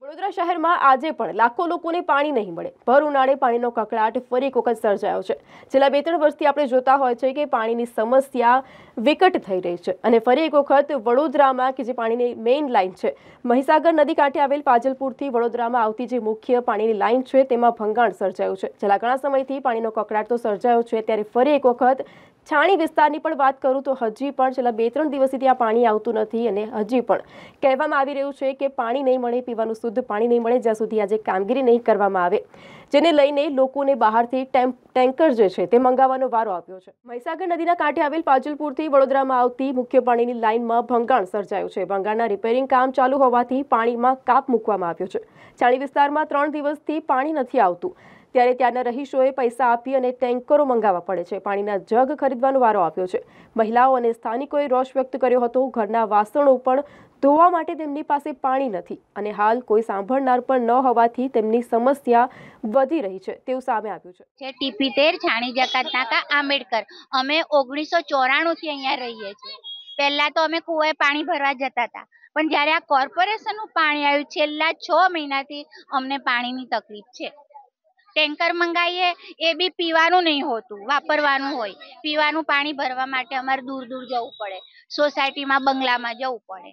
વડોદરા શહેરમાં આજે પણ લાખો લોકોને પાણી નહીં મળે। ભર ઉનાળે પાણીનો કકળાટ ફરી એક વખત સર્જાયો છે। છેલ્લા 2-3 વર્ષથી આપણે જોતા હોય છે કે પાણીની સમસ્યા વિકટ થઈ રહી છે અને ફરી એક વખત વડોદરામાં કે જે પાણીની મેઇન લાઇન છે, મહીસાગર નદી કાંઠે આવેલ પાજલપુરથી વડોદરામાં આવતી જે મુખ્ય પાણીની લાઇન છે તેમાં ભંગાણ સર્જાયું છે। છેલ્લા ઘણા સમયથી પાણીનો કકળાટ તો સર્જાયો છે, ત્યારે ફરી એક વખત છાણી વિસ્તારની પણ વાત કરું તો હજી પણ છેલ્લા 2-3 દિવસથી ત્યાં પાણી આવતું નથી અને હજી પણ કહેવામાં આવી રહ્યું છે કે પાણી નહીં મળે, પીવાનું શુદ્ધ પાણી નહીં મળે જ્યાં સુધી આજે કામગીરી નહીં કરવામાં આવે, જેને લઈને લોકોને બહારથી ટેન્કર જે છે તે મંગાવવાનો વારો આવ્યો છે। મહીસાગર નદીના કાંઠે આવેલ પાજલપુરથી વડોદરામાં આવતી મુખ્ય પાણીની લાઇનમાં ભંગાણ સર્જાયું છે। ભંગાણના રિપેરિંગ કામ ચાલુ હોવાથી પાણીમાં કાપ મૂકવામાં આવ્યો છે। છાણી વિસ્તારમાં 3 દિવસથી પાણી નથી આવતું, ત્યારે ત્યાંના રહીશોએ પૈસા આપી અને ટેન્કરો મંગાવવા પડે છે। પાણીના જગ ખરીદવાનો વારો આવ્યો છે। મહિલાઓ અને સ્થાનિકોએ રોષ વ્યક્ત કર્યો હતો। ઘરના વાસણો પણ ધોવા માટે તેમની પાસે પાણી નથી અને હાલ કોઈ સાંભળનાર પણ ન હોવાથી તેમની સમસ્યા વધી રહી છે તેવું સામે આવ્યું છે। ટીપી 13 છાણી જકાત નાકા આંબેડકર। અમે 1994 થી અહીંયા રહીએ છીએ। પહેલા તો અમે કુવાએ પાણી ભરવા જતા હતા, પણ જ્યારે આ કોર્પોરેશનનું પાણી આવ્યું છેલ્લા 6 મહિનાથી અમને પાણીની તકલીફ છે। ટેન્કર મંગાવીએ એ બી પીવાનું નહીં હોતું, વાપરવાનું હોય। પીવાનું પાણી ભરવા માટે અમારે દૂર દૂર જવું પડે, સોસાયટીમાં બંગલામાં જવું પડે।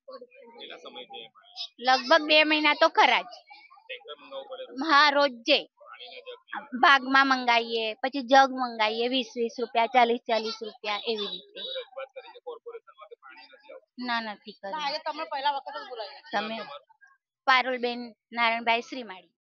લગભગ 2 મહિના તો ખરા જ। હા, રોજે ભાગમાં મંગાવીએ, પછી જગ મંગાવીએ 20-20 રૂપિયા, 40-40 રૂપિયા એવી રીતે। ના, નથી કરી। તમે પારુલબેન નારાયણભાઈ શ્રીમાળી।